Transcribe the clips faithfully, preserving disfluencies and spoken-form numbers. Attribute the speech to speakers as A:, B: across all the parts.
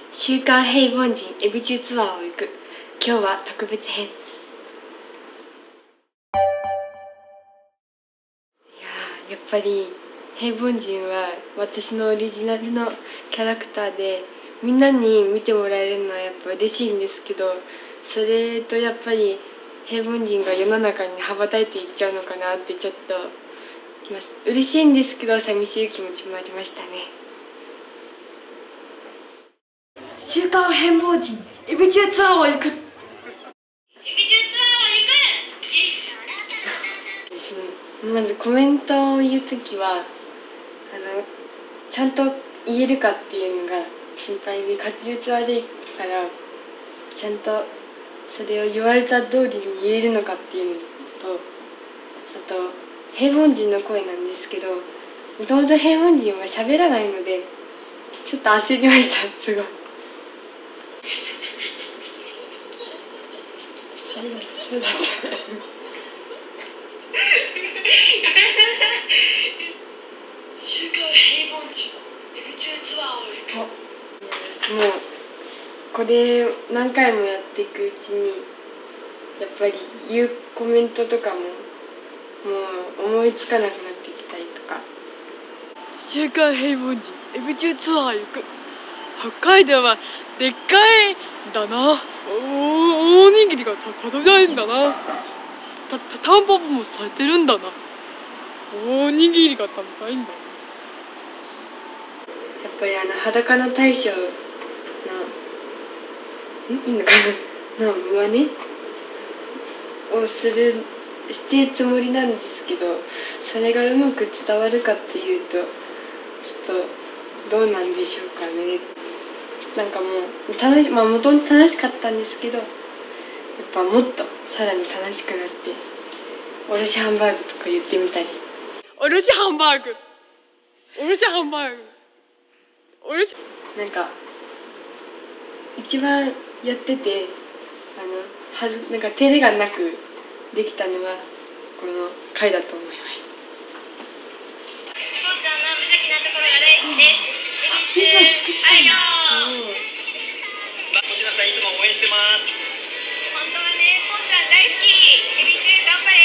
A: 週刊平凡人エビ中ツアーを行く。今日は特別編。いやー、やっぱり平凡人は私のオリジナルのキャラクターで、みんなに見てもらえるのはやっぱ嬉しいんですけど、それとやっぱり平凡人が世の中に羽ばたいていっちゃうのかなってちょっと嬉しいんですけど、寂しい気持ちもありましたね。週刊変貌人エビ中ツアーを行く。エビ中ツアーを行くですね。まずコメントを言うときはあのちゃんと言えるかっていうのが心配で、滑舌悪いからちゃんとそれを言われた通りに言えるのかっていうのと、あと平凡人の声なんですけど、もともと平凡人は喋らないのでちょっと焦りました。すごいそうだった週刊平凡人エビ中ツアーを行く。もうこれ何回もやっていくうちにやっぱり言うコメントとかももう思いつかなくなってきたりとか。週刊平凡人エビ中ツアー行く。北海道はでっかいんだな。おおにぎりが食べないんだな。たタンポポも咲いてるんだな。おにぎりが食べたいんだな。やっぱりあの裸の大将のんいいのかなの真似をするしてるつもりなんですけど、それがうまく伝わるかっていうとちょっとどうなんでしょうかね。なんかもう楽しまあもともと楽しかったんですけど、やっぱもっとさらに楽しくなって、おろしハンバーグとか言ってみたり。おろしハンバーグおろしハンバーグおろしなんか一番やっててあのはずなんか照れがなくできたのはこの回だと思いました。
B: 父ちゃんの無邪気なところが大好きです。エビ中ありがとう。
C: 星名さんいつも応援してます。
B: 本当はね、ぽんちゃん大好き。エビ中頑張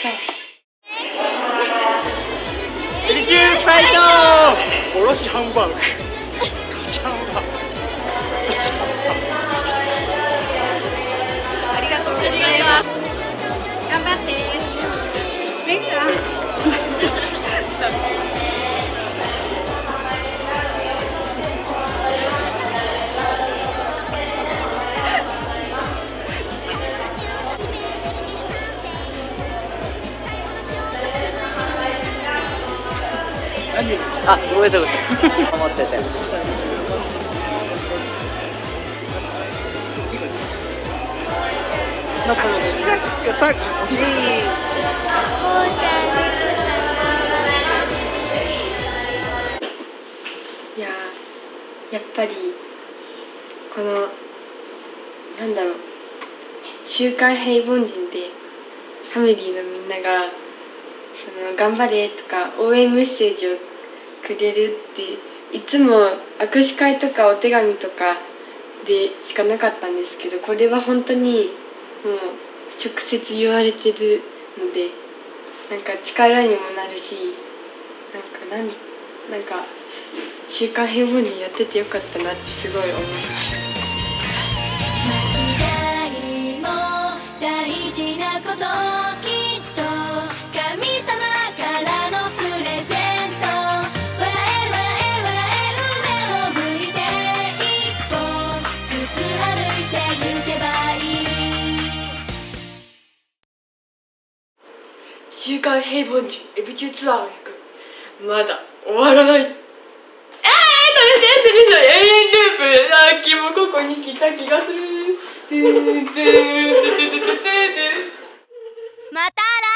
B: れ。
C: エビ中ファイト。おろしハンバーグ。おろしハンバーグ。
B: ありがとうございます。頑張って。メグラ。
D: あ、ごめんなさい、ごめんなさい。思ってて。残りさん、に、いち。
A: いやー、やっぱりこのなんだろう、週刊平凡人でファミリーのみんながその頑張れとか応援メッセージをくれるっていつも握手会とかお手紙とかでしかなかったんですけど、これは本当にもう直接言われてるので、なんか力にもなるし、なんかなんなんか週刊平凡人やっててよかったなってすごい思います。
E: 間違いも大事なこと、きっと神様からのプレゼント。笑え笑え笑え上を向いて一歩ずつ歩いて行けばいい。
A: 週刊平凡人エビ中ツアーを行く。まだ終わらない。えー、どれでどれで永遠ループ。さっきもここに来た気がする。トゥートゥートゥトゥトゥトゥトゥ。
E: またら